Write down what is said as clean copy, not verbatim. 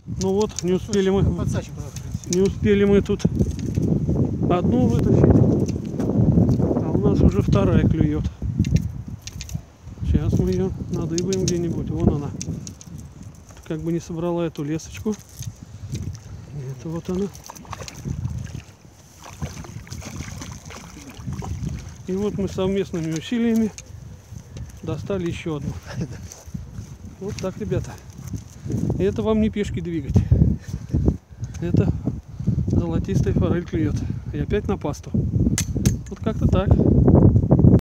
Ну вот, не успели мы тут одну вытащить, а у нас уже вторая клюет. Сейчас мы ее надыбаем где-нибудь. Вон она. Как бы не собрала эту лесочку. Это вот она. И вот мы совместными усилиями достали еще одну. Вот так, ребята. И это вам не пешки двигать. Это золотистая форель клюет. И опять на пасту. Вот как-то так.